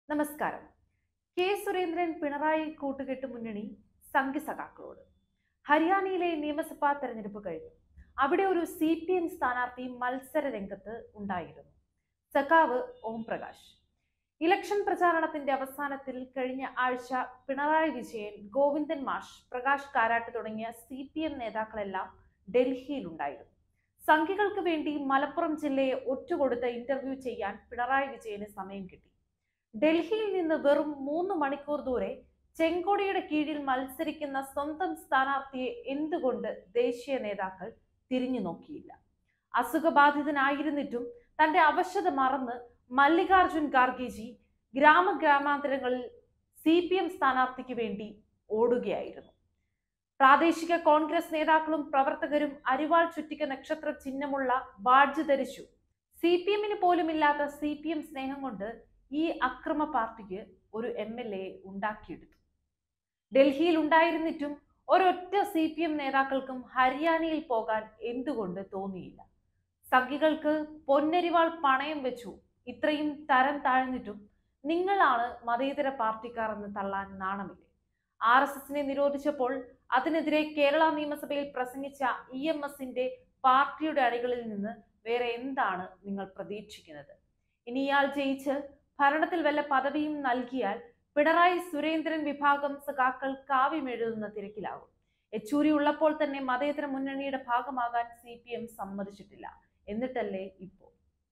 നമസ്കാരം. കെ സുരേന്ദ്രൻ പിണറായി കൂട്ടുകെട്ട് മുന്നണി സംഘസഖാക്കളോട്. ഹരിയാനയിലെ നിയമസഭാ തെരഞ്ഞെടുപ്പ് കഴിഞ്ഞു. അവിടെ ഒരു CPM സ്ഥാനാർത്ഥി മത്സര രംഗത്ത് ഉണ്ടായിരുന്നു, സഖാവ് ഓം പ്രകാശ്. ഇലക്ഷൻ പ്രചാരണത്തിന്റെ അവസാനത്തിൽ കഴിഞ്ഞ ആഴ്ച പിണറായി വിജയൻ, ഗോവിന്ദൻ മാഷ്, പ്രകാശ് കാരാട്ട് തുടങ്ങിയ CPM നേതാക്കളെല്ലാം ഡൽഹിയിലുണ്ടായിരുന്നു. സംഘികൾക്ക് വേണ്ടി മലപ്പുറം ജില്ലയെ ഒറ്റുകൊടുത്ത് ഇന്റർവ്യൂ ചെയ്യാൻ പിണറായി വിജയന് സമയം കിട്ടി. ഡൽഹിയിൽ നിന്ന് വെറും 3 മണിക്കൂർ ദൂരെ ചെങ്കോടിയുടെ കീഴിൽ മത്സരിക്കുന്ന സ്വന്തം സ്ഥാനാർത്ഥിയെ എന്തുകൊണ്ട് ദേശീയ നേതാക്കൾ തിരിഞ്ഞു നോക്കിയില്ല? അസുഖബാധിതനായിരുന്നിട്ടും തന്റെ അവശത മറന്ന് മല്ലികാർജുൻ ഖാർഗെജി ഗ്രാമാന്തരങ്ങളിൽ CPM സ്ഥാനാർത്ഥിക്ക് വേണ്ടി ഓടുകയായിരുന്നു. പ്രാദേശിക കോൺഗ്രസ് നേതാക്കളും പ്രവർത്തകരും അരിവാൾ ചുറ്റിക നക്ഷത്ര ചിഹ്നമുള്ള ബാഡ്ജ് ധരിച്ചു. CPM-ന് പോലുമില്ലാത്ത CPM സ്നേഹം കൊണ്ട് ഈ അക്രമ പാർട്ടിക്ക് ഒരു MLA ഉണ്ടാക്കിയെടുത്തു. ഡൽഹിയിൽ ഉണ്ടായിരുന്നിട്ടും ഒരൊറ്റ CPM നേതാക്കൾക്കും ഹരിയാനയിൽ പോകാൻ എന്തുകൊണ്ട് തോന്നിയില്ല? സംഘികൾക്ക് പൊന്നരിവാൾ പണയം വെച്ചു ഇത്രയും തരം താഴ്ന്നിട്ടും നിങ്ങളാണ് മതേതര പാർട്ടിക്കാർ എന്ന് തള്ളാൻ നാണമില്ലേ? RSSനെ നിരോധിച്ചപ്പോൾ അതിനെതിരെ കേരള നിയമസഭയിൽ പ്രസംഗിച്ച EMSന്റെ പാർട്ടിയുടെ അണികളിൽ നിന്ന് വേറെ എന്താണ് നിങ്ങൾ പ്രതീക്ഷിക്കുന്നത്? ഇനി ഇയാൾ ജയിച്ച് ഭരണത്തിൽ വല്ല പദവിയും നൽകിയാൽ പിണറായി സുരേന്ദ്രൻ വിഭാഗം സഖാക്കൾ കാവ്യമെഴുതുന്ന തിരക്കിലാകും. യെച്ചൂരി ഉള്ളപ്പോൾ തന്നെ മതേതര മുന്നണിയുടെ ഭാഗമാകാൻ CPM സമ്മതിച്ചിട്ടില്ല. എന്നിട്ടല്ലേ ഇപ്പോൾ